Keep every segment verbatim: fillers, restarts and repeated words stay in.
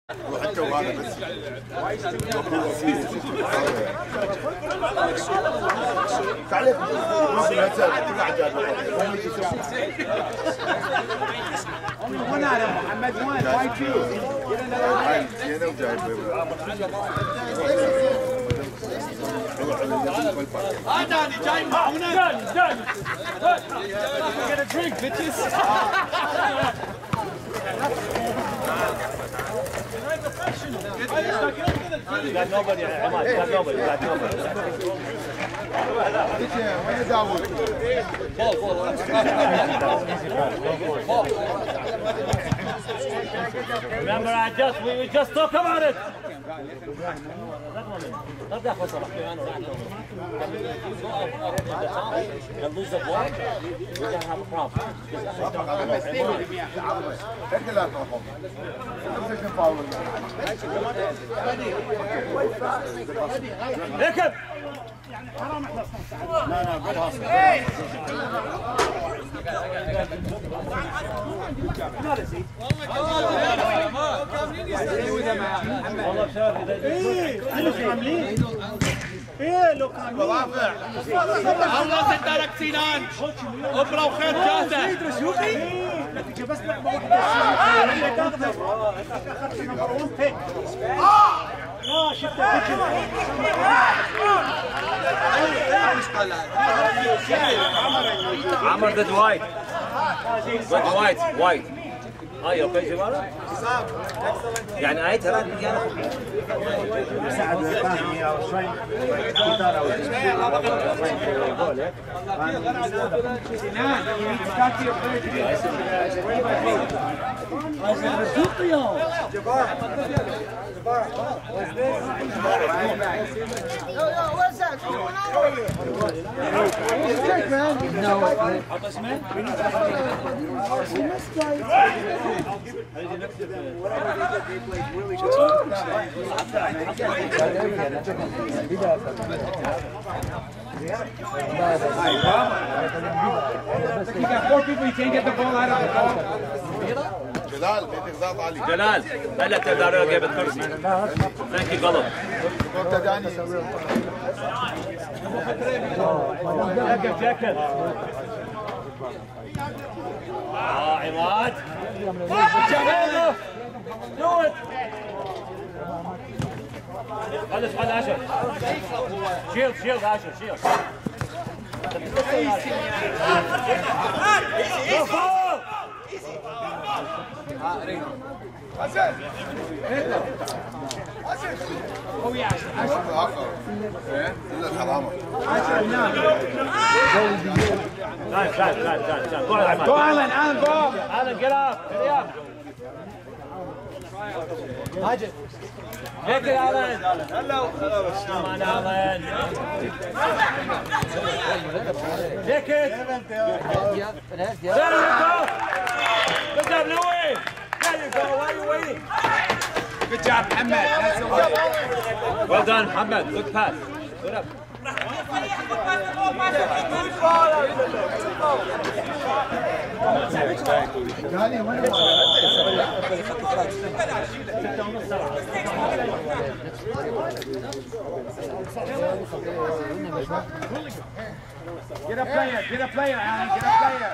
وحتى وهذا بس تعليق only one item, Mohammed, one. Why two? Get another one. ها داني جاي معنا. Done, done. Get a drink, bitches. You got nobody, Ahmad. You got nobody. You got nobody. وين داوود؟ بول بول. Remember, I just we, we just talk about it. And lose the ball, we're gonna have a problem. هيك لا تروحوا. اركب. لا لا good hustle. ايه لو كان رافع. الله تدارك سنان. ابره وخير جاهزه. نتيجه بس لعبه واحده تقدر اخذت نمبر واحد هيك اه شفت عمر ضد وايت. ضد وايت وايت. اه يا اوكي جماعه يعني اي ترى يعني مساعد فاهمي او شوي كتار او You got four people, you can't get the ball out of the ball. جلال بيت غضاض علي. جلال هلا تقدر اجيب الكرسي. ثانك يو غلط. كنت داني. جاكيت جاكيت. اه عماد. جميل. Do it. خلص خلص عشر. شيل شيل عشر شيل. Oh yeah. إلا الحرامة. Nice, nice, nice, nice, nice. Go ahead, Go Alan, Alan, go. Alan, get up. Get up. Majid. Take it, Alan. Hello. Come on, Alan. Take it. There you go. Good job, Louis. There you go. Why are you waiting? Good job, Mohammed. That's the way. Well done, Mohammed. Good pass. Good up. Get a player, get a player, Alan, get a player.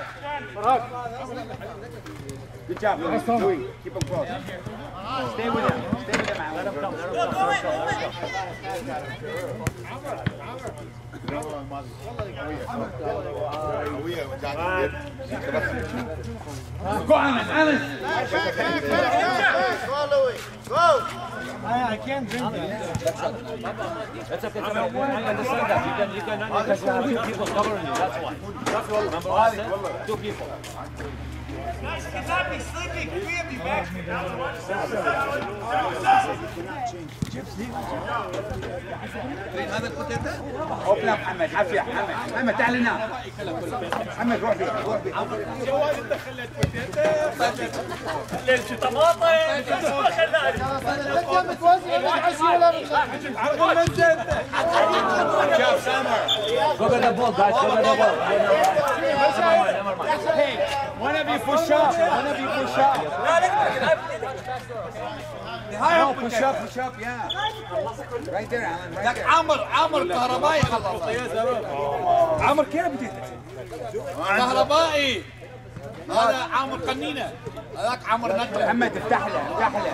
Good job, Louis. Keep him close. Stay with him. Stay with him, Alan. Let him come. Let him come. Go, Alan, Alan. Go Louis. Go. I can't drink that. That's okay. I understand that. You can, you can, you can have two people covering you. That's why. That's what. Remember what I said? Two people. اوبن اب محمد عافيه محمد محمد تعال هنا محمد روح فيه روح فيه جوال انت خليت ليش طماطم خلاني job, Summer. Go get the ball, guys. Go get the ball. Hey, one of you push up. One of you push up. هاي push up, push up, yeah. Right there, Alan, right لك there. عمر عمر كهربائي خلص. عمر كيف بديت؟ كهربائي. هذا عمر قنينه. هذاك عمر نقله. محمد افتح له، افتح له.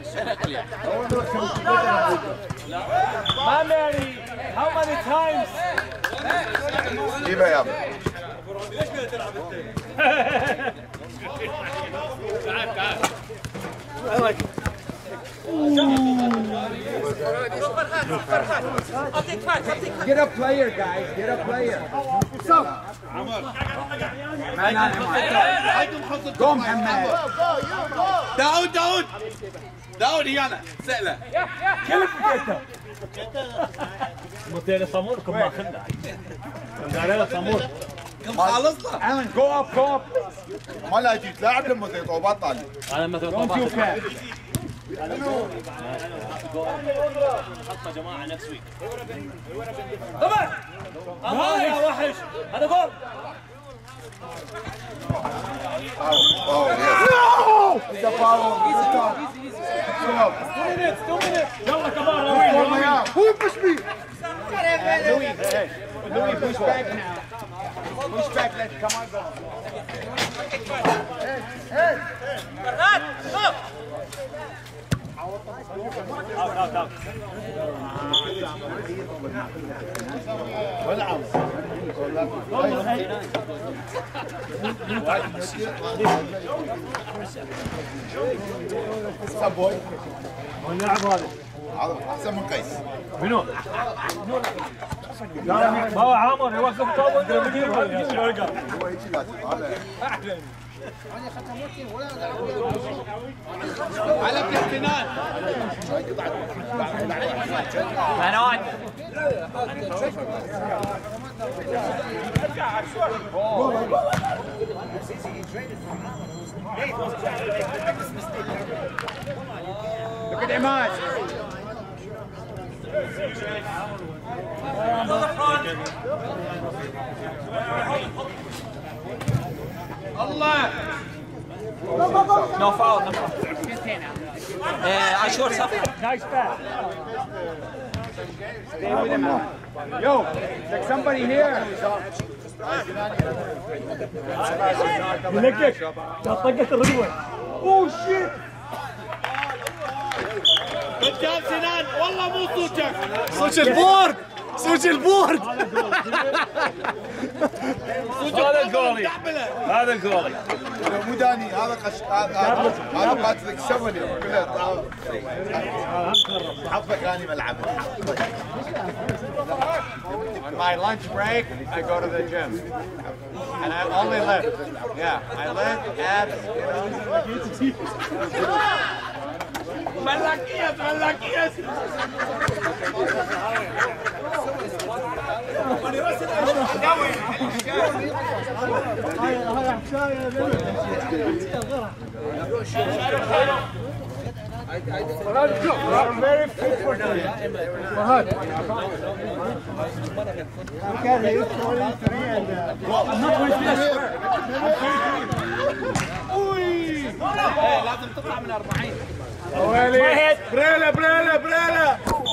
Mary, how many times? جيبها يا ابو. Get a player, guys. Get a player. What's up? Go, Mohammed. داود داود داود هيانا سأله. مدير صامور كم ماخذنا. مدير صامور. كم خالص له. Alan, go up, go up. ما لا جيت لاعب لما طوبات طالع. أنا مثلا Don't feel bad. حطه جماعة next week. طبعا. الله يا وحش. هذا جول. Oh yes. It's a foul. It's a foul. يلا كمان Who pushed me? Louis, hey. Louis, push back now. Push back, let's come on, go. Out, out, out. سبوي. واللاعب هذا هذا احسن من قيس. منو؟ ما هو عامر يوقف طابه يجيب ورقه. هو هيك لازم. هذا على كابتنان. بنات. Look at Imad. الله. No foul, no foul. Uh, I short something. Nice pass. Stay with him, Alan. Yo, there's somebody here. يلكك. طقت الرجوع. Oh, shit. رجال سنان والله مو صوتك. صوت البورد. صوت البورد. هذا الجولي. هذا الجولي. مو داني هذا قش هذا هذا قاتلك سبني كله حظك اني ملعب. On my lunch break, I go to the gym. And I only lift. Yeah, I lift, abs, you know. ملاكيس ملاكيس. Very fit for today. Fahad. Look at it, it's forty-three and I'm not going to لازم تطلع من أربعين. Brella, Brella, Brella.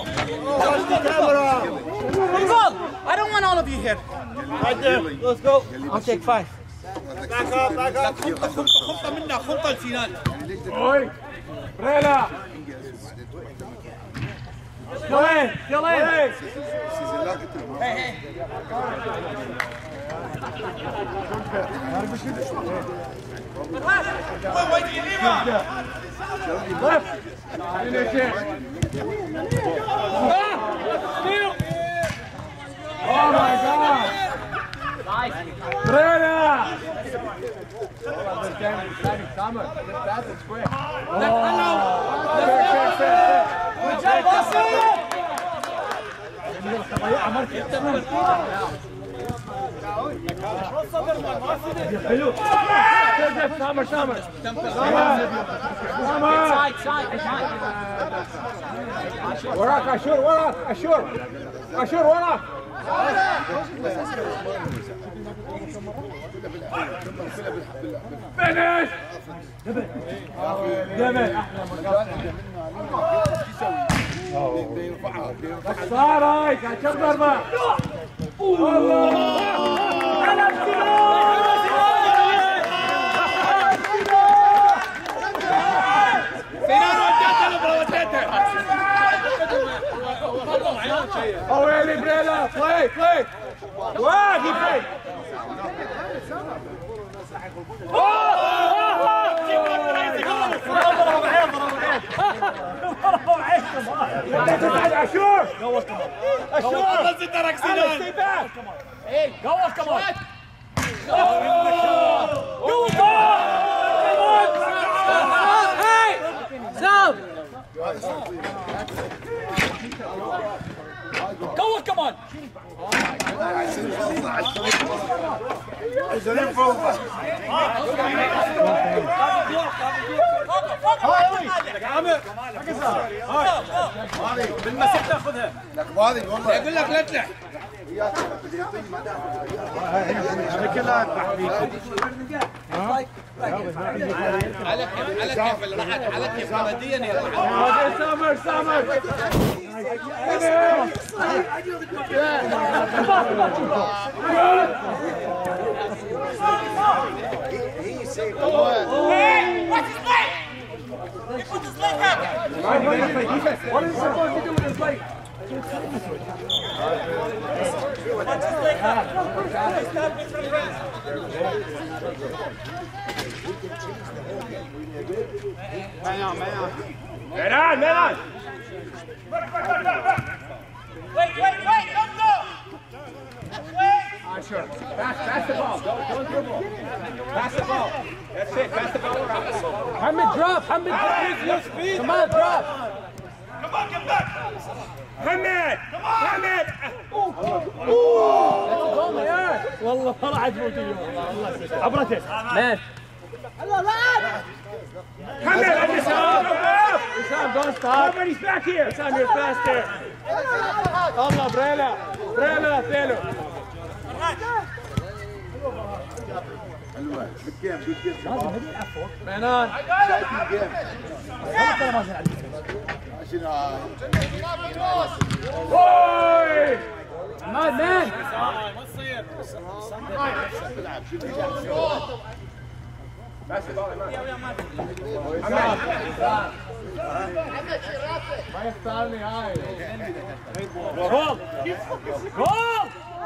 I don't want all of you here. Right there. Let's go. I'll take five. Back up, back up. خطة خطة منا خطة لسنان. Oi, Brella. Still in. Still in. Left. Finish it. Oh my God. Brella. Summer. That's a square. Oh. Fair, fair, fair, حلو. سامر سامر. Side, side, side. وراك اشور وراك اشور اشور وراك. فينيش. دبل احلى بيرفعها بيرفعها صار هيك كم ضربة الله على سنان وديتها لبرا وديتها او يلي بريلا بلاي بلاي واقف بلاي عاشور جوز كمان عاشور نزل درك سنان ايه جوز كمان جوز هاي سام جوز كمان عايزين فوق بالمسك تاخذها لك فاضي والله يقول لك لا تلح كلها تحديد على كيف على كيف اللي راحت على كيف بلديا يا سامر سامر What is he supposed to do with his leg? What's his leg up? Man on, man on. Man on, man on! Wait, wait, wait! Don't go! Wait! Ah, sure. Pass, pass the ball. Don't, don't dribble. Pass the ball. That's it. Pass the ball around. Hamid, drop. Hamid, drop. Come on, drop. Come on, get back! Hamid! Come on! Hamid! والله طلع عجبوك اليوم. عبرته. مان. Hamid, on this side! Wissam, don't stop. Nobody's back here! Wissam, you're faster. Allah, Brela! Brela, Thelo! حلوة بالجيم بالجيم Man on. شايف الجيم عشان Oi! Man, man. ما يختارني هاي Goal. Goal.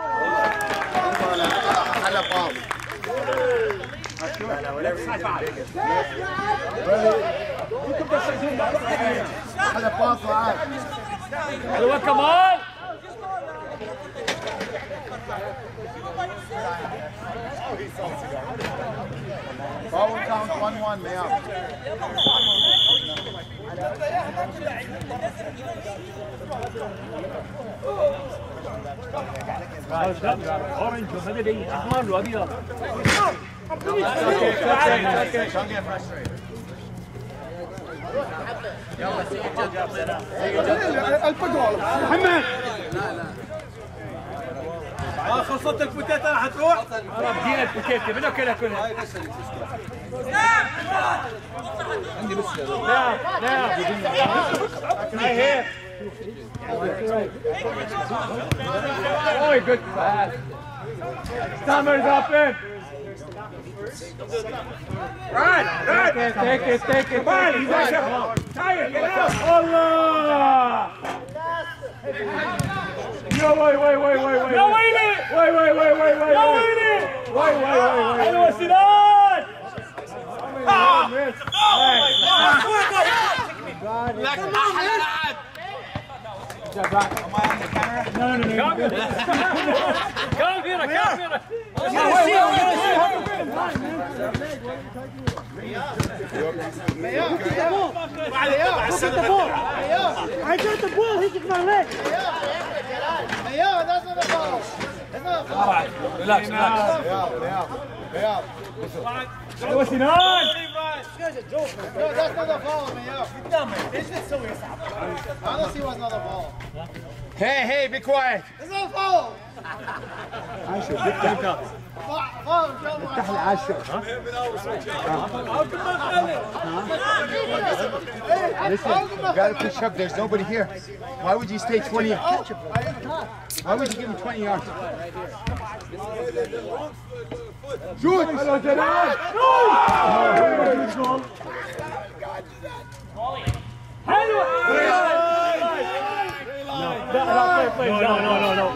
على باص على باص معاك حلوة كمان. باول كاونت واحد واحد مياه Orange وهذا احمر وابيض. Don't get frustrated. محمد اه خلصت الفتات راح تروح بدينا البوكيت بدنا كلها كلها. عندي بس نعم نعم هاي هيك. Oh, good pass. Summer's up in. Right, right. Take it, take it, take it. Come on, you guys are tired. Get out. Allah. No, wait, wait, wait, wait, wait. No, wait a minute. Wait, wait, wait, wait, wait. No, wait a minute. Wait, wait, wait, wait. حلوة سنان. Ah! لك أحلى لعب. No, no, no. كاميرا كاميرا. I got the ball, he took my leg. Relax, relax. حلوة سنان. No, that's not a foul, man. Yeah. ايش تسوي يا صاحبي؟ I don't see what's not a foul. Hey, hey, be quiet. It's not a foul. عاشر افتح Foul, ان شاء الله. افتح العاشر Listen, you gotta push up. There's nobody here. Why would you stay twenty? Why would you give him twenty yards? Shoot! Hello, Gerard! No, no, no, no.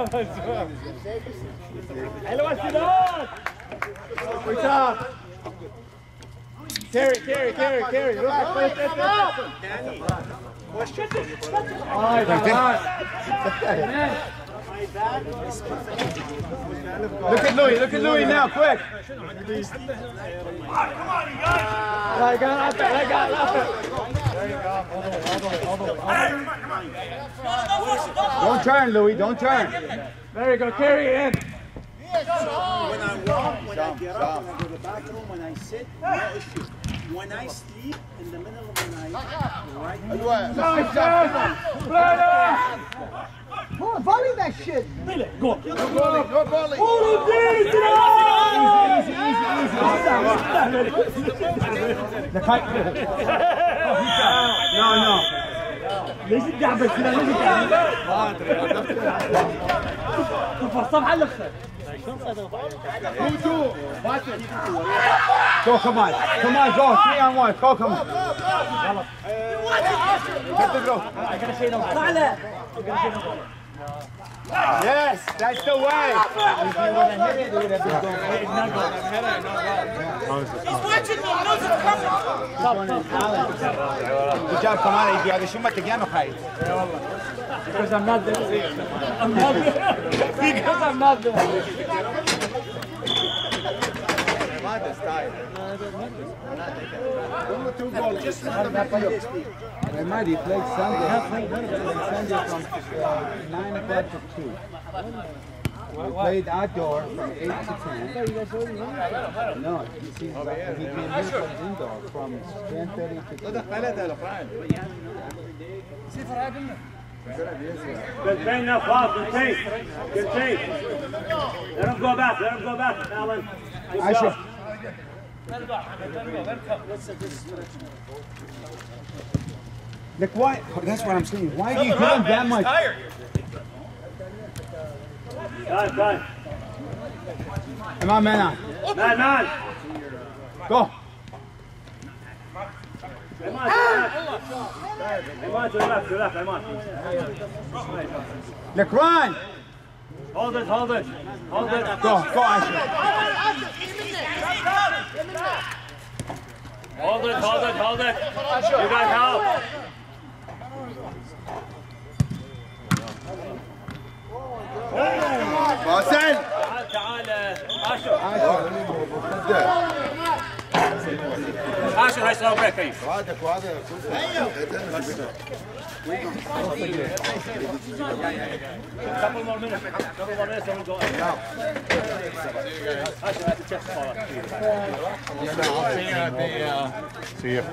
حلوة سنان. Good job. Carry, carry, carry, carry. Look at this, this, Look at Louis, look at Louis now, quick. Don't turn, Louis, don't turn. There you go, carry it in. When I walk, when I get up, when I go to the bathroom, when I sit, no issue. When I sleep, in the middle of the night, right? Nice, man. Brother. Oh, volley that shit. Go. Go volley. No, no. ليش الدعبة كده؟ ليش الدعبة؟ تفصل حلك. Go, come on. Come on, go. Three on one. Go, come on. Let them go. Yes, that's the way. If you would have hit it, it would have been He's watching me. He knows it's coming. Good job, come on. يجي هذا شو ما تجينا خايف. Because I'm not there. I'm not there. Because I'm not there. He played Sunday. Sunday from uh, nine o'clock to two. We played outdoor from eight to ten. No, he sees like he came here from indoor from ten thirty to two. Contain now, Paul. Contain. Contain. Let him go back. Let him go back, Alan. Asher. Look, why? That's what I'm saying. Why do you give him that much? Time, time. Come on, man. Man, man. Go. Come on, to the left. Come on, to the left, to the left. Come on. Look, run. Hold it, hold it. Hold it. Go, go, Asher. Hold it, hold it, hold it. You guys help. حسن. تعال اشر. اشر هاي سلو بريك كيف. وهذا وهذا Couple more minutes. Couple more minutes and we'll go. Ashur, that's a chest ball. See you.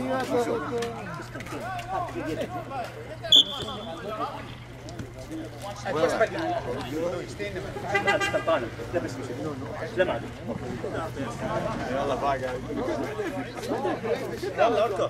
يلا باي جايز. يلا اركض.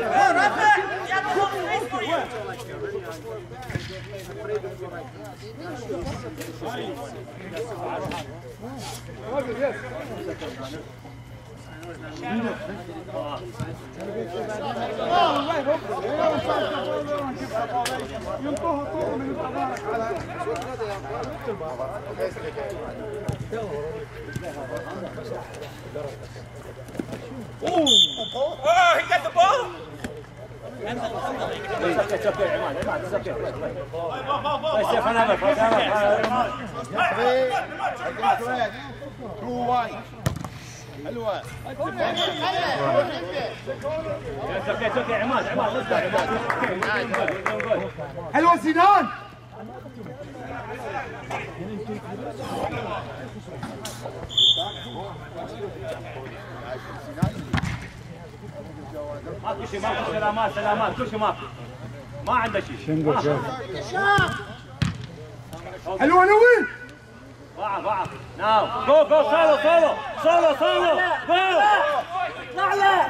Oh, he got the ball. It's okay, Iman. Iman, it's okay. Let's see if I have it. Two wide. حلوة. It's okay, it's okay. Iman, Iman, let's go. Iman. حلوة سنان. ماكو شيء ماكو سلامات سلامات كل شيء ماكو ما عنده شيء شنقو شوف حلوه نوين ضاع ضاع ناو جو جو سولو سولو سولو سولو جو نعلة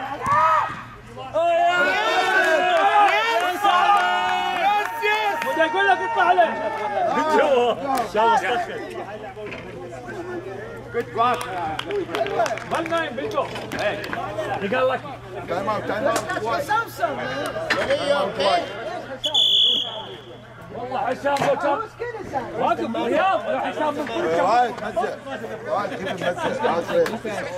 بدي اقول لك اطلع عليه شو شو استخدم جود بلاك من نايم بنتو ايه قال لك تايم اوت تايم اوت والله حسام لو كان واقف رياض لو حسام من كل شيء وايد مزه وايد كيف مزه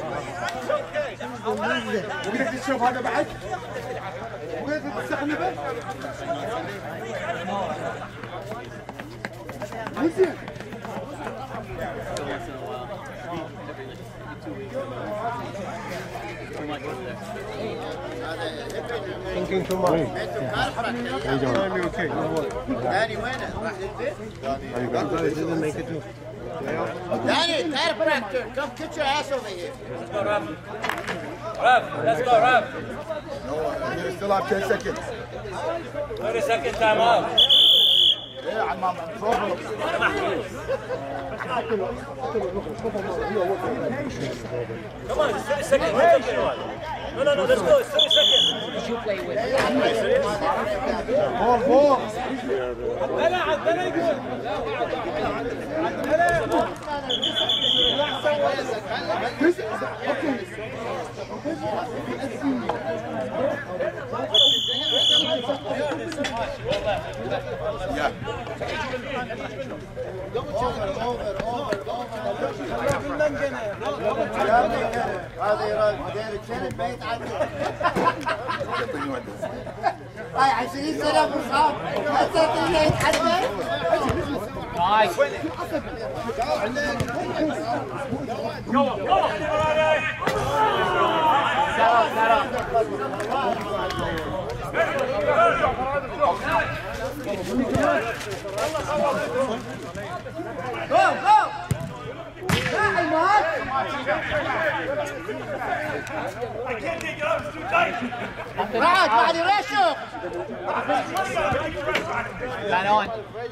وقدرت تشوف هذا بعد وقدرت تستخدمه مزين Thinking too much. داني وينه؟ راح للبيت؟ داني chiropractor, come get your ass over here. Let's go, Rav. Rav, let's go, Rav. You still have ten seconds. thirty second time out. Yeah, I'm on problem. Come on, it's thirty seconds. No, no, no, let's go. It's thirty seconds. You play with. Ball, ball. Yeah. هذا داير الشنب ما يتعدى. هاي عشرين سنة ابو صعب. هسه ما يتعدى. Nice. Go, go. Set up, set up. Go, go. تعال معك. بعد بعد رشق. Man on.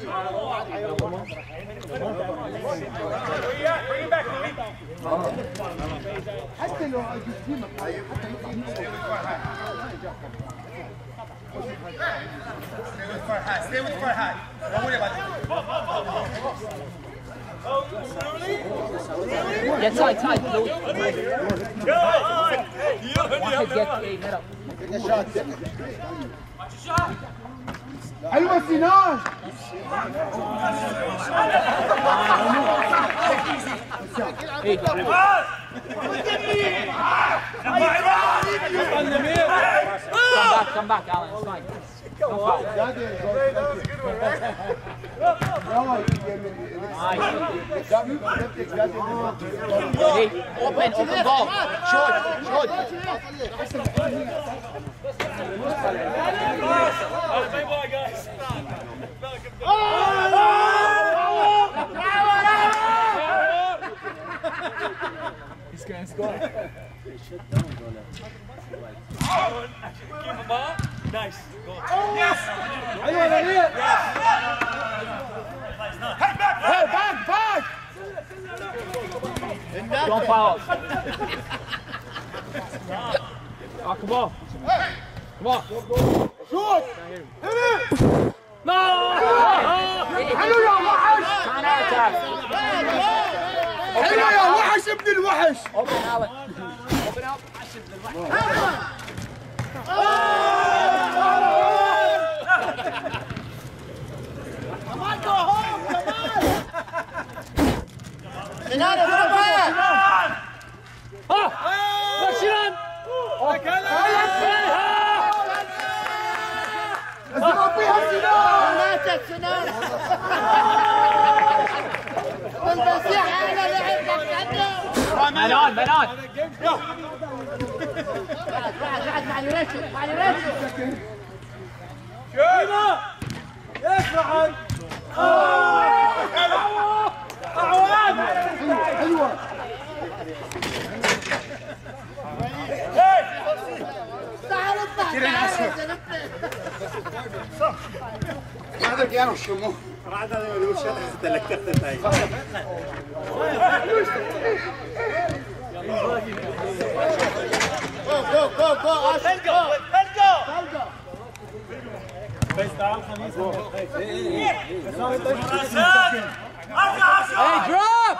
حتى لو Stay with Farhad. Don't worry about it. Get tight, tight, Blue. One to get a middle. حلوة سنان. Hey, come back, come back, Alan. It's fine. No foul. Hey, open, open ball. Short, short. He's gonna score. Keep the ball. Nice. Go. Yes. Hey, back, hey, back, back. Don't foul. Oh, come on. Come on. Shoot. Hit it. No! حلو يا وحش. Counter attack. حلو يا وحش ابن الوحش. Open, Alan. Open up. Come on, go home, come on. Sinan, اضربها. ها وشيران اضرب فيها سنان. ماتت سنان. والمسيح على لعبك عنه. Man on, man on. بعد بعد بعد مع الرشد مع الرشد. شيما يسرحن اعوان حلوة. تعال اطلع. هذا كانوا الشموع. هذا اللي وش هذا تلكتت هاي. Go, go, go, go! Let's go! Let's go! Hey, drop!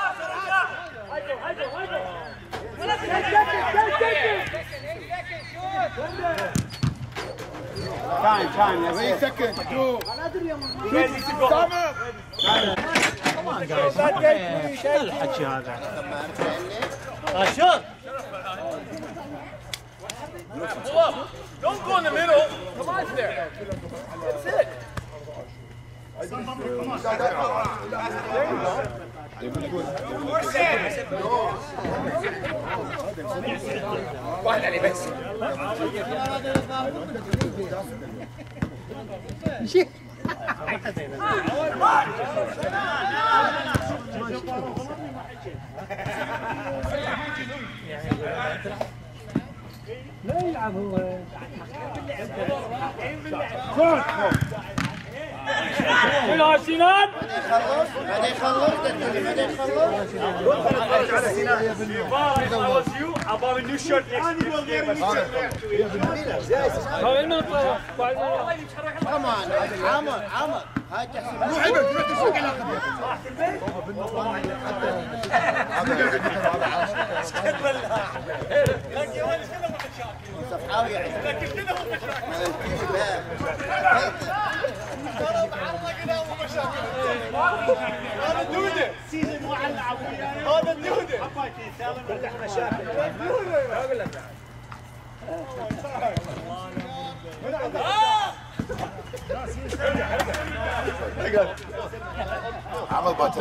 Time, time. Three seconds. Two. Come on, guys. الحكي هذا. Ashok! Don't go in the middle. Come on there. That's it. لا يلعب هو. يلا سنان. بعدين يخلص بعدين يخلص. I'll buy a new shirt next year. Come on, عمر عمر هاي تحسب. روح ابعد روح تسوق على صفحاوي يعني. هذا الدودة. هذا الدودة. عمل بطل.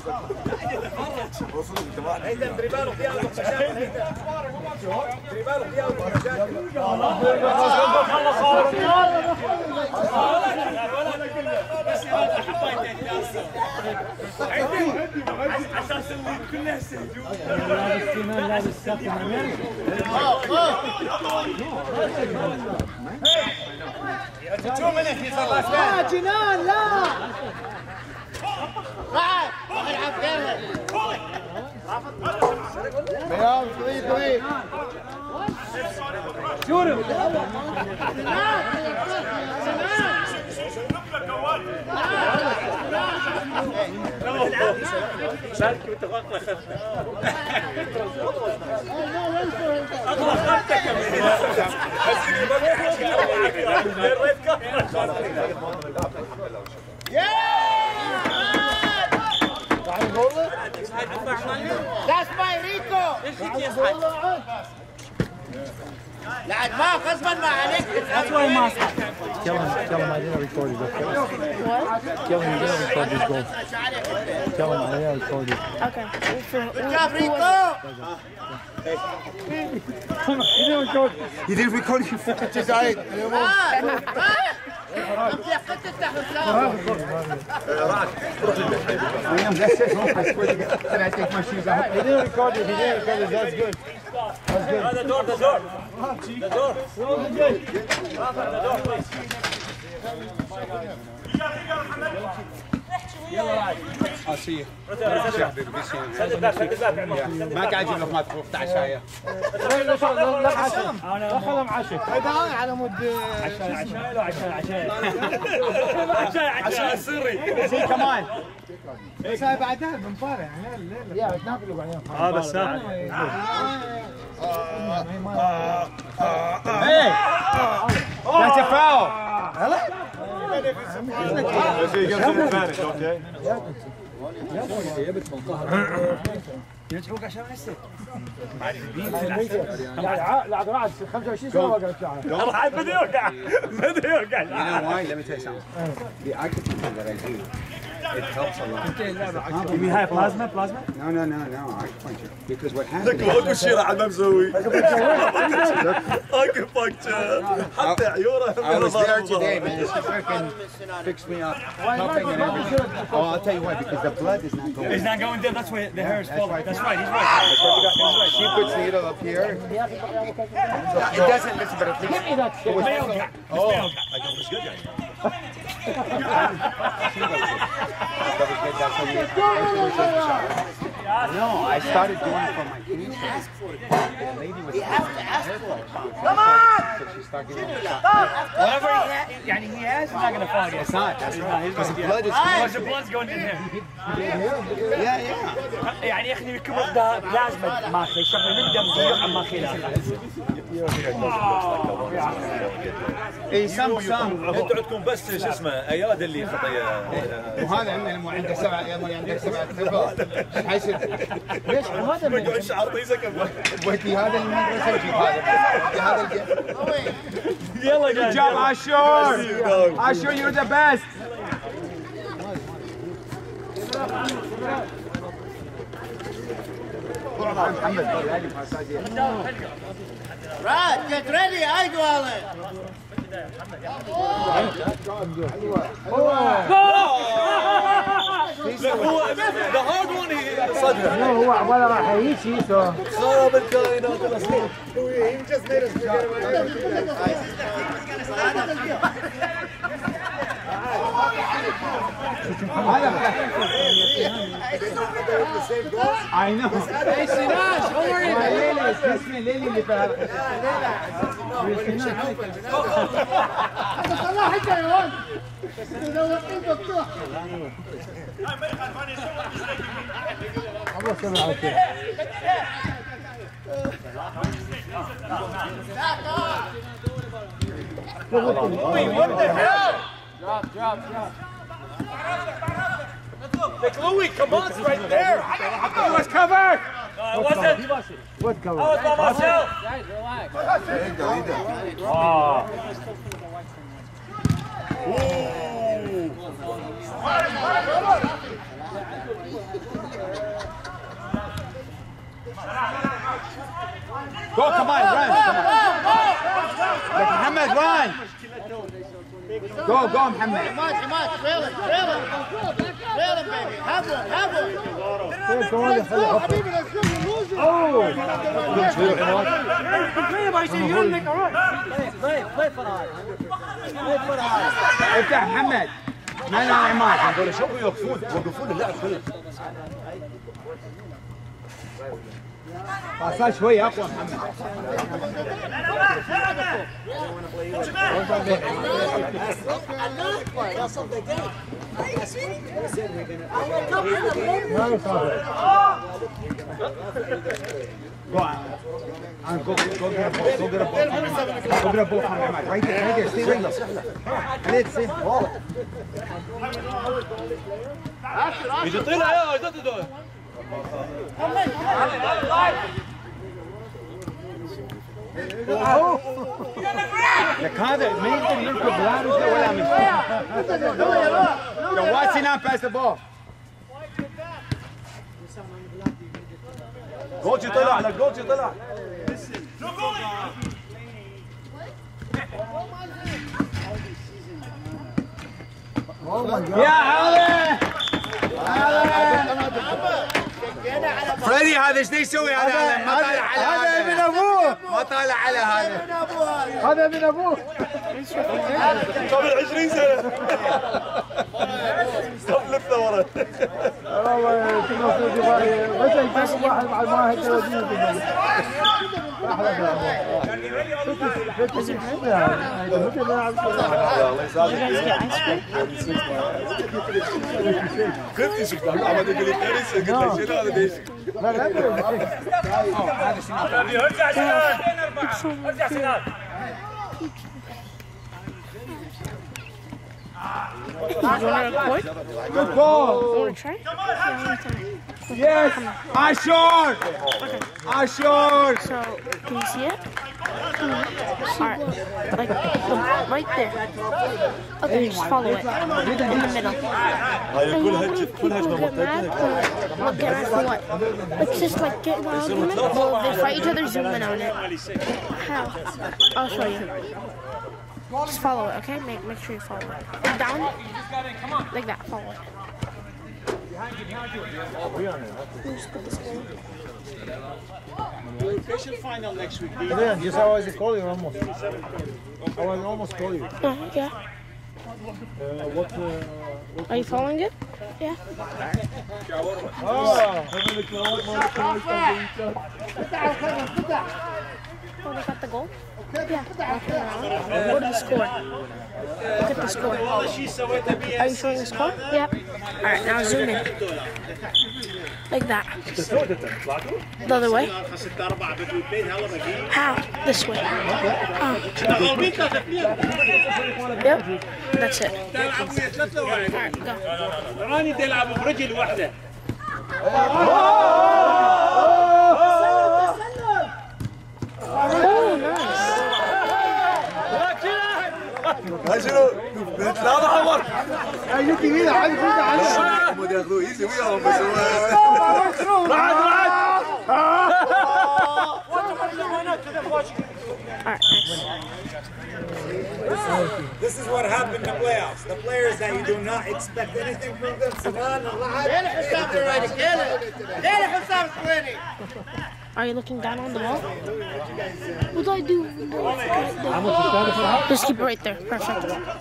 هيدا دريبالو فيها المشاكل. هيدا دريبالو فيها عشان تسوي كلها سهجوم. لابس سقف Two minutes he's on last لا جنان لا. بعد العب غيرها. بياض طويل طويل. شورو. شارك وتوقع اطلع خطك That's my Rico. لعد ما غصبا ما عليك. That's why he must. Tell him, tell him I didn't record his goal. What? Tell him you didn't record his goal. Tell him I didn't record it. Okay. Good job, Rico. You didn't record it. You didn't record your footage, Zaid. He didn't record it. He didn't record it. That's good. That's good. The door, the door. The door. The door, please. I'll see you. Send it back, send it back. ما قاعد اجيب لك ما تروح عشايه. لا عشاء. دخلهم عشاء. هذا على مود عشاء عشاء لا عشاء عشاء. عشان عشان سري. زي كمان. بس هاي بعدها بنفارع الليله. يا بتناقلوا بعدين. اه بس ساعة. Hey! That's a foul. You get some advantage, okay? يدفعوك عشان هسه. لاعب واحد خمسة وعشرين سنة ما قرأت شعره. بدي يوقع بدي يوقع. You know why? Let me tell you something. The architecture that I do, it helps a lot. You mean high plasma? Plasma? No, no, no, no, acupuncture. Because what happens اكو شيء راح مسوي. اكو فكتشر حتى عيونه. I was there today, man. This freaking fixed me up, pumping and everything. Oh, I'll tell you why. Because the blood is not going. He's not going there. That's why the hair is That's falling. right. That's right. He's right. She puts needle up here. It doesn't listen, but at least. Give me that shit. بدي يوقع. بدي يوقع. No, I started doing it for my cancer. The lady was. You have to ask for it. Come on! So she started giving me a shot. Whatever he has, يعني he has, he's not going to fall again. It's not. That's right. Because the blood is Because the blood's going in him. Yeah, yeah. يعني يا أخي بيكون ده بلازما ماخي شغله من دم بيروح ماخي لا. اي سام سام انتوا عندكم بس شو اسمه اياد اللي خطيه وهذا عندنا عنده سبعه يا عندك سبعه كبار حيصير ليش هذا يقعد شعر طيزه كبار ودي هذا المدرسه وجيب هذا هذا يلا Good job, Ashur. Ashur, you're the best. Right, get ready, I go Alan. The hard one he صدها هو ولا راح يجي سو خرب الكائنات الاصليه I know. Hey, Sinash, don't worry about it. Lily, excuse me, Lily اللي فيها. هذا صلاح انت يا ولد. لو وقفت مفتوح. الله سبع على كده Drop, drop, drop. Like Louis, come on, it's right there. He was covered. No, I wasn't. What I cover? was by myself. Guys, relax. Oh. Go, come on, run. Come on. Muhammad, run. Go, go, Muhammad. Hamad, Hamad, trail him, trail him. Trail him, baby. Have one, have one. Let's go, let's go, Habibi, let's go. You're losing. Oh! افتح محمد. ما لا عماد. هذول شوفوا يوقفون يوقفون اللعب كله باصاه شوي اقوى محمد. Go on. And go, go get a ball. Go get a ball. Go get a ball from Ahmad. Right there, right there. Stay right there. Let's see. Ball. يجي طلع يا عزت دول لك هذا ما يقدر يركض لا رجله ولا مشي. Yo, what's in pass the ball? جوتشي طلع لك جوتشي طلع يا علي. فريدي هذا ايش يسوي هذا؟ ما طالع على هذا ابن ابوه ما طالع على هذا هذا من ابوه قبل عشرين سنة صف لفته ورا والله كنا صوتي باقي بس يجيب واحد مع الماهر ثلاثين خذتي شفت عماد يقول لي كارثة قلت له شنو هذا ليش؟ ارجع سنان ارجع سنان Good ball. Want to try? Yes. Ashur. Ashur. So, can you see it? Alright, like, the, right there. Okay, just follow it. In the middle. هاي كل هج كل هجمة Get mad? Or, what, get mad for what? Like, just like get an argument? Well, they fight each other, zoom in on it. How? I'll show you. Just follow it, okay? Make make sure you follow it. Look down. Like that, follow it. Just put this way. Patient final next week. Yeah, just how I was call you almost. I was almost call you. Uh, yeah. Are you following it? Yeah. Oh, they got the goal? Yeah. What is the score? Look at the score. Are you showing the score? Yep. Alright, now zoom in. Like that. The other way? How? This way. Oh. Yep. That's it. Alright, go. راني تلعب برجل واحدة. Oh, nice. هاي شنو؟ بنتلاقى عمر. هاي كبيرة عادي كلها عادي. هم ياخذوه ايزي وياهم بس هو. بعد بعد. This is what happened in the playoffs. The players that you do not expect anything from them. Sinan, Are you looking down on the wall? What do I do? Just keep it right there. Perfect.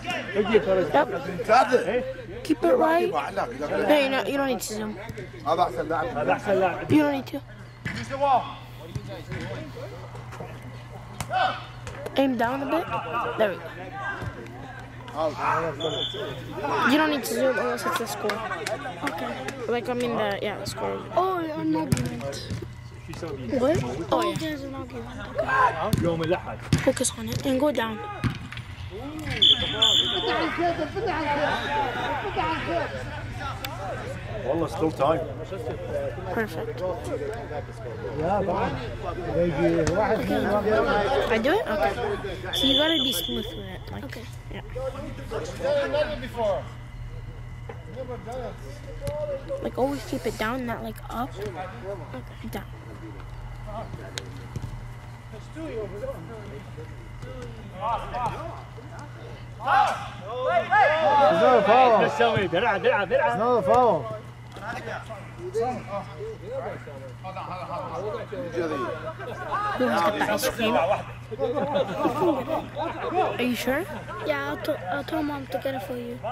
Yep. Keep it right. No, you don't, you don't need to zoom. You don't need to. Aim down a bit. There we go. You don't need to zoom unless it's the score. Okay. Like, I mean the, yeah, the score. Oh, an argument. What? Oh, yeah. There's an argument. Okay. Focus on it and go down. والله still time. Perfect. I do it? Okay. So you gotta be smooth with it. Like, okay. Yeah. Like always keep it down, not like up. Okay. Down. No foul. بس سوي درع درع درع. No foul. Who has got the ice cream? Are you sure? Yeah, I'll, t I'll tell mom to get it for you.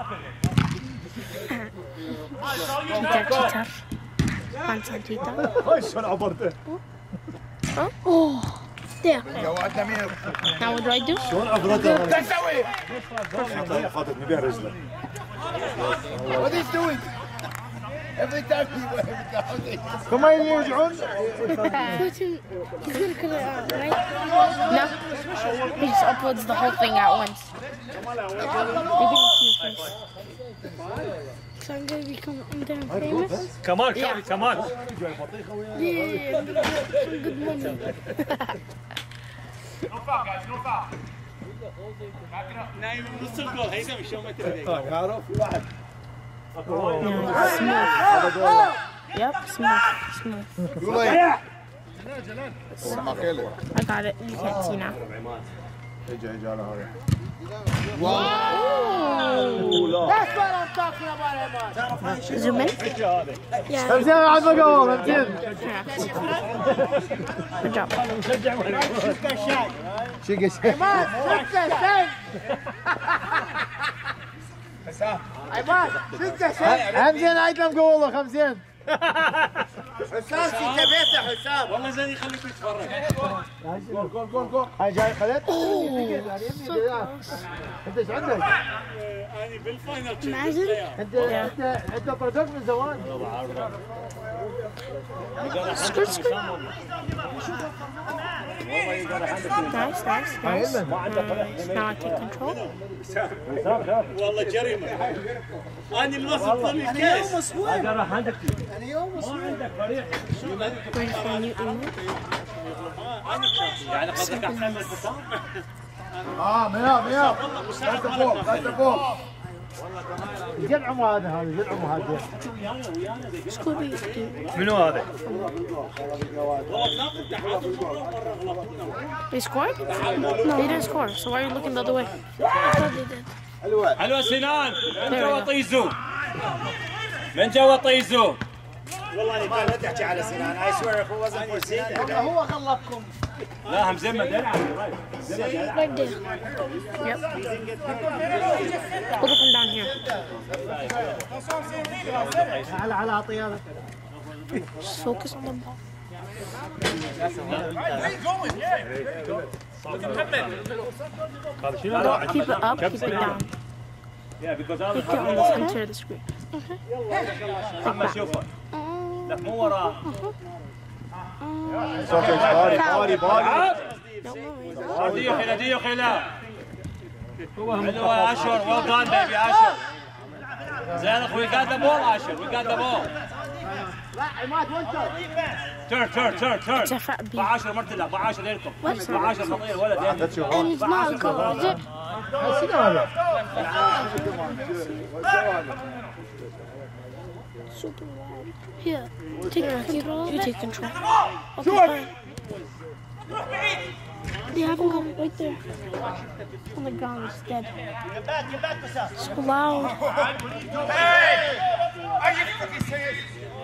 Cheetah, cheetah. Panza cheetah. شلون عبرته؟ Huh? Oh. There. جواتنا مين؟ Now what do I do? شلون عبرته؟ تسوي؟ خاطتني بها رجله. What is doing? Every time he went. كم يرجعون؟ He's gonna cut it out, right? No. He just uploads the whole thing at once. You're gonna see your face. So I'm gonna become damn famous? Come on, Charlie, Yeah. come on. Yeah, I'm gonna get some good money. نايم نص الجول هيثم شو ما تدري. Yeah, smooth. Yep, smooth, smooth. I got it. You can't see now. That's what I'm talking about, Emma. Zoom in. Yeah. خمسين على المقاومة خمسين. Yeah. Good job. شقة شقة. خمسين ايتم والله خمسين. حسام في تبيته حسام. والله زين يخليك تتفرج. جول جول جول جول. هاي جاي خلت. انت ايش عندك؟ أنا بالفاينل. Imagine. انت انت انت برودكت من زمان. Skirt, skirt. Nice, nice, nice. Nice. Now I take control. والله جريمة. أنا الوسط ضمي كيس. أنا راح عندك. أنا يوم ما عندك فريق. Ready for a new image? يعني قصدك أحسن من الحسام؟ اه مياه مياه. بس فوق بس فوق. جلعمه هذا هذا جلعمه هذا. Scooby. منو هذا؟ They scored? No, they didn't score. So why are you looking the other way? I thought they did. حلوة سنان. من جوا طيزو. من جوا طيزو. والله أنا لا تحكي على سنان. I swear if it wasn't for Sinan. هو غلبكم. لا هم زي ما دلع. Right there. Yep. We'll come down here. على على عطيه هذا. Just focus on the ball. Don't keep it up, keep it down. Yeah, because I Keep it on the center of the screen. محمد شوفه. لا مو وراه. body, body, body. ديو خلا ديو خلا. حلوة يا أشهر. Well done baby أشهر. زينك we got the ball أشهر. We got the ball. Turn turn turn turn. بعشرة مرتلة بعشرة يركض. بعشرة خطير ولد. And it's not a goal, is it? Super loud. Here, take control. You take control. Okay, fine. They haven't got it right there. On the ground, it's dead. Get back, get back, Masa. So loud. Hey! Are you fucking serious?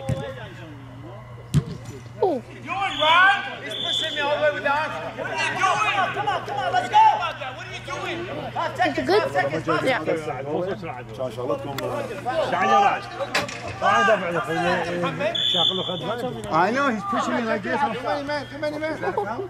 Oh. What are you doing, Ron? He's pushing me all the way with the arms. What are you doing? Come on, come on, let's go. What are you doing? Five seconds, good? five seconds, five Yeah. seconds. عشان شغلتكم تعال يا راجل. تعال دافع له شغله خدمه. I know, he's pushing me like this. I'm funny man, too many men.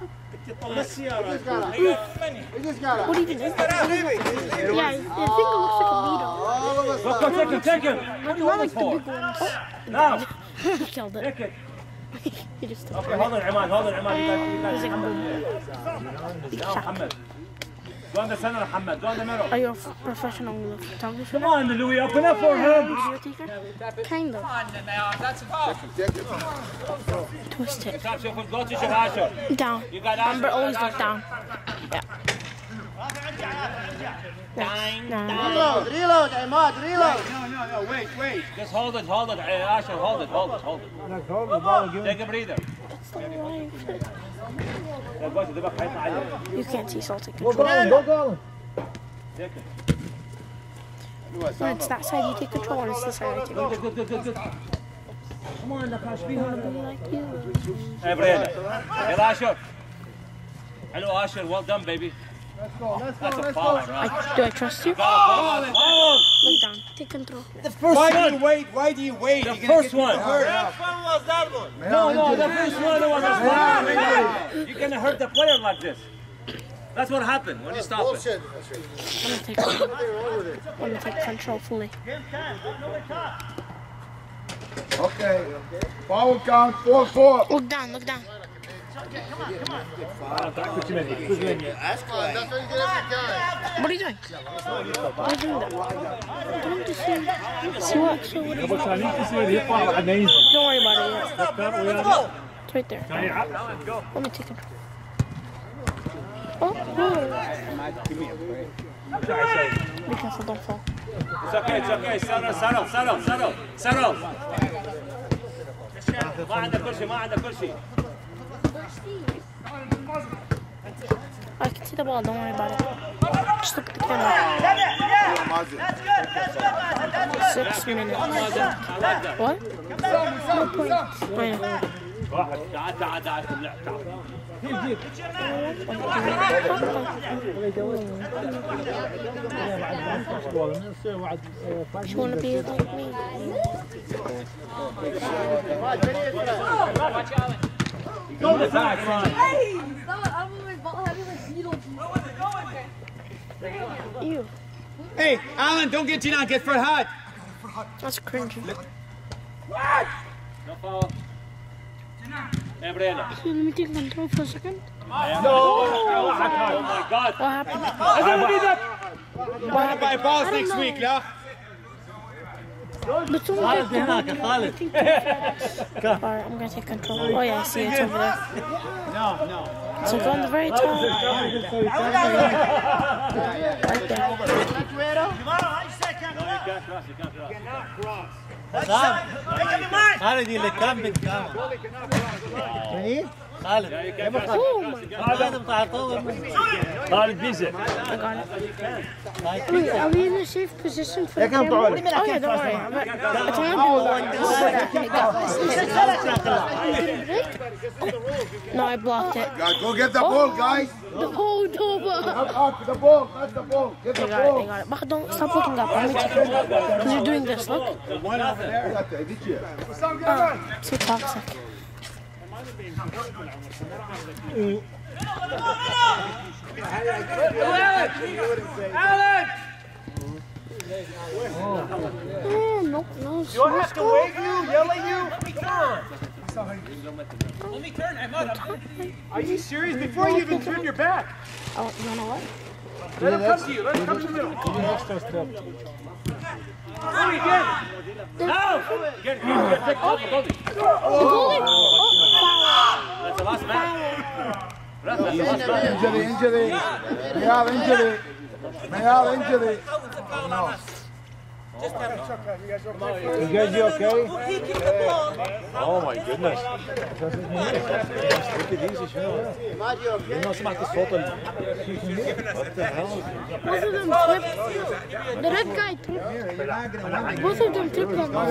What even is that? Yeah, I think it looks like a needle. Look, take him, take him. What do you want Not it like the for? big ones. Now. Killed it. Take it. He just took Okay, hold on, Iman, hold on, Iman. You guys, you guys. He's like a boom. Now, Muhammad. Go on the center, Muhammad. Go on the middle. Are you a f- professional photographer? Come on, Louis, open up for him. Video taker? Kind of. Twist it. Stop, Shukun. Go to Shahasha. Down. You got Remember, Asher. always look down. Yeah. Nine, Nine. Reload, reload, Ahmad, reload. No, no, no, wait, wait. Just hold it, hold it. Hey, Asher, hold it, hold it, hold it. Take a breather. It's not alive. يا باشا دماغك هيطلع عليك. You can't see salty Go control. Garland, go Garland. Take it. When it's that side, you take control. When it's this side, I take control. Good, good, good, good. Come on, the cash be like you. Hey, Brenda. يلا Asher. Hello, Asher. Well done, baby. Let's go, let's go, That's a let's foul, go. right? I, do I trust you? Foul, foul. Look down. Take control. The first why do you wait? Why do you wait? The You're first one. Hurt. one was that one? No, no, the first one was a foul. You're gonna hurt the player like this. That's what happened when you stop it. I'm gonna take control. I'm gonna take control fully. Okay. Forward count, four, four. Look down. Look down. What are you doing? Why are you doing that? I'm trying to see. See what? So what? Don't worry about it yet. It's right there. Let me take control. Oh, no. Be careful, don't fall. It's okay, it's okay. Settle, settle, settle, settle, settle. ما عندك كل شيء، ما عندك كل شيء. I can see the ball, don't worry about it. Just look at the camera. Six minutes. What? No points. Wait. واحد تعال تعال تعال في اللعب تعال. You want to be like me? Go to the back, Ron. Ew. Hey, Alan, don't get Gina, get Farhad. That's cringy. No foul. Hey, Brenda. So let me take control for a second. No! Oh my God! What happened? I didn't need that! What happened? Buy balls I don't next know. week, yeah? But someone take control. Alright, I'm gonna take control. Oh yeah, I see it's over there. No, no. So go on the very top. Right there. خالد اللي كان بالكامل. Can he? خالد خالد بيزا I got it. Wait, are we in a safe position for the camera? Oh yeah, don't worry. But it's only been one. No, I blocked it. Guys, go get the ball, guys. The whole double. The ball, that's the ball. Get They the got it, ball. they got it. But don't stop looking up. Let me take it. Because you're doing this, look. Oh, too toxic. Oh, nope, no. Do I have to wave you, yell at you? Let me turn. I'm up. Are you serious? Before you even turn your back. Oh, you wanna what? Let him come to you. Let him come to the middle. Hurry again. No! Get, get, get, get, Oh, the goalie! Oh, That's the last man. Injury, injury. May have injury. May have injury. No. You guys, you okay? Oh my goodness. Take it easy, sure. You know, سمعت الصوت ال- What the hell? both of them tripped. The red guy tripped. Both of them tripped on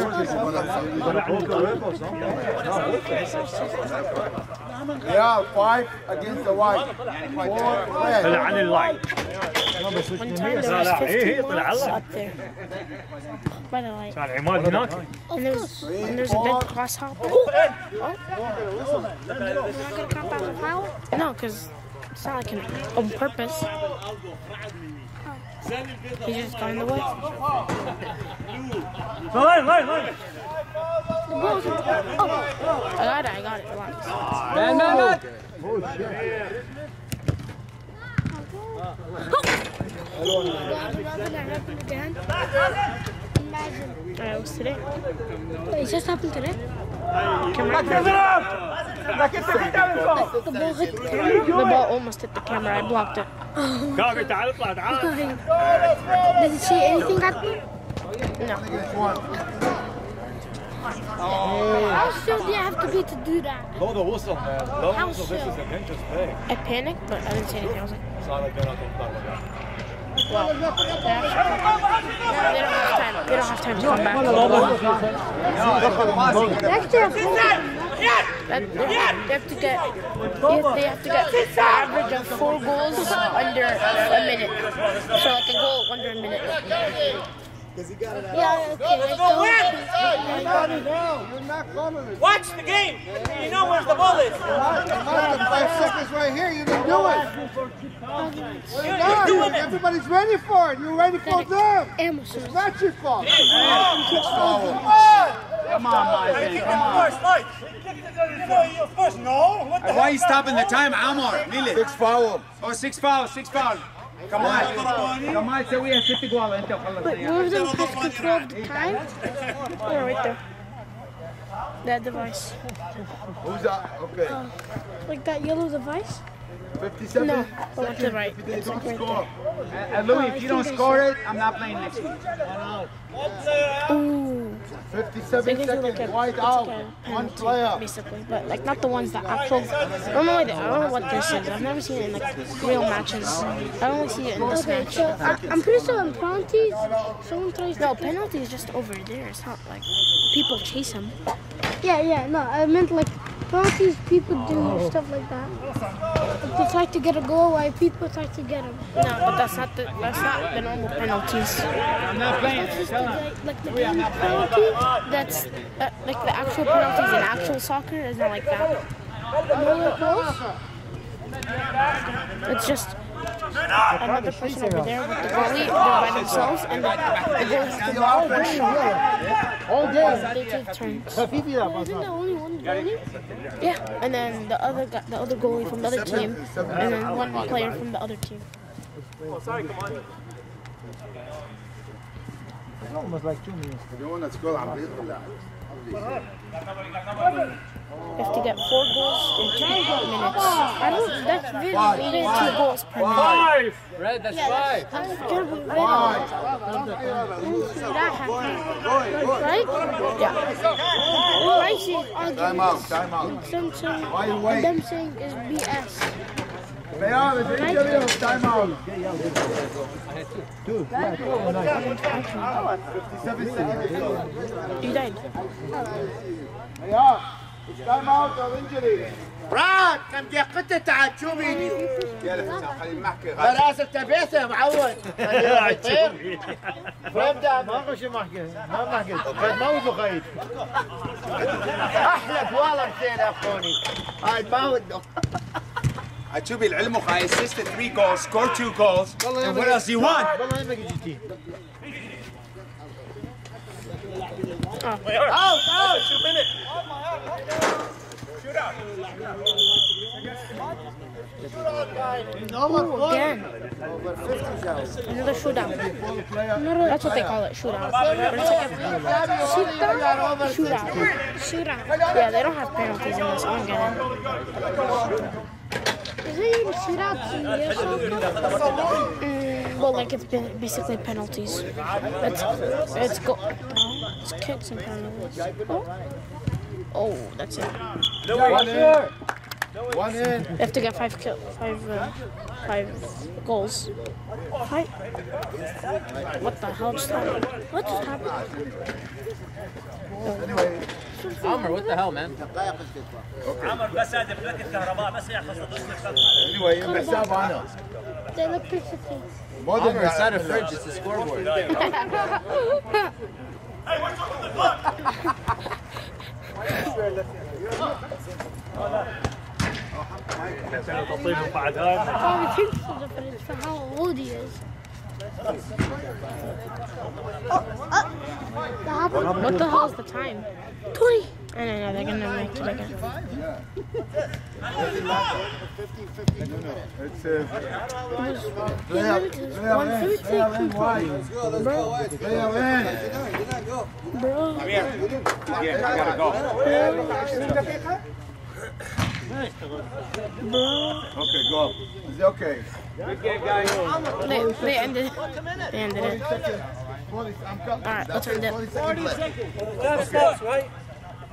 Yeah, five against the white. Four red. طلع عن اللاين. One time there was fifteen lights up there. By the light. كان عماد هناك. And there's, and there's a big grasshopper. Oh! You're not gonna count that as a foul? No, because it's not like an on purpose. He just got in the way. لاين لاين لاين. The ball's in the Oh! I got it, I got it. Relax. Man, man, man. Oh my God, imagine that happened again. Imagine. Alright, it was today. It just happened today. Camera. The ball hit the camera. The ball almost hit the camera. I blocked it. كاغي تعال اطلع تعال. Did you see anything happen? No. How still do you have to be to do that? لو ده وصل man. لو How وصل this is still? a dangerous play. I panicked, but I didn't say anything. I was like, صار لك بينات وطلع. well, they don't have time. They don't have time to come back. Next year, that, they have to get they have to get an average of four goals under a minute. So like a goal under a minute. Yeah, okay. Let's go. You're not coming. Watch the game. You know where the ball is. Five seconds right here. You didn't do it. You're not. Everybody's ready for it. You're ready for them. Amateurs. It's not your fault. Come on, my man. Come on. Of course, no. What the Why are you stopping the time, Amor? Really? Six foul. Oh, six fouls, six fouls. Come on. Come on, سويها ست جوال انت وخلص. But one of them has control of the time. Yeah, right there. That device. Who's that? Okay. Uh, like that yellow device? fifty-seven. No, the one to the right. If they It's don't like right score. there. And Louis, if you don't score it, I'm not playing next week. Ooh. fifty-seven They can do like seconds. a, White it's out. like a One penalty, player. basically, but like not the ones that actual. I don't know what they, I don't know what this is. I've never seen it in like real matches. I only see it in this Okay, match. so I, I'm pretty sure in penalties, someone tries to... No, penalty is just over there. It's not like people chase him. Yeah, yeah, no, I meant like penalties, people do stuff like that. Like, they try to get a goal while people try to get them. No, but that's not the that's not the normal penalties. I'm not playing. That's just the, like, like the game penalty. That's that, like the actual penalties in actual soccer is not like that. No goals. It's just another person over there with the goalie. They're by themselves, and the, the goalie has the ball one shot. All day. They take turns. Isn't there only one goalie? Yeah, and then the other guy, the other goalie from the other team, and then one player from the other team. almost like two minutes. You have to get four goals in two minutes. I don't. That's very limited. Two goals per minute. Five. Red, that's five. That's gonna be very that happened. Right? Yeah. All I see is arguments. Time out, time out. Them saying, Why you wait? them saying is B S. They are the injury of time out. Two. Yeah, two. fifty-seven seconds. You died. They are. It's time out of injury. براد كم دقيقة تعال شو بيدي يلا خلينا نحكي. راسك تبيته معود فهمت ما قش محكي ما محكي قد موت وخيط احلف والله مثير يا اخواني هاي الموت Achubi, العلمك I assisted three goals, scored two goals. And what else do you want? والله ما جيتي out out two minutes Ooh, again. Another shootout. That's what they call it, shootout. But it's like a shootout. Shootout. Shootout. Yeah, they don't have penalties in this. I don't get it. Is it even shootouts in the Mm, well, like it's been basically penalties. It's it's go. It's kicks and penalties. Oh, oh that's it. One in. One in. They have to get five kill, five, uh, five goals. Five. What the hell just happened? What just happened? Anyway. Amr, what the hell, man? Anyway, بحساب أنا. They look basically. Amr, it's not a fridge, it's a scoreboard. Probably thinks it's a difference for how old he is. What the hell is the time? twenty. I don't know, they're gonna make it again. It's uh, one thirty. Bro. Bro. Come here. Yeah, I gotta go. Bro. okay, go. It's okay. Good game, guys. They, they ended it. They ended it. Alright, let's end it. That's us, right?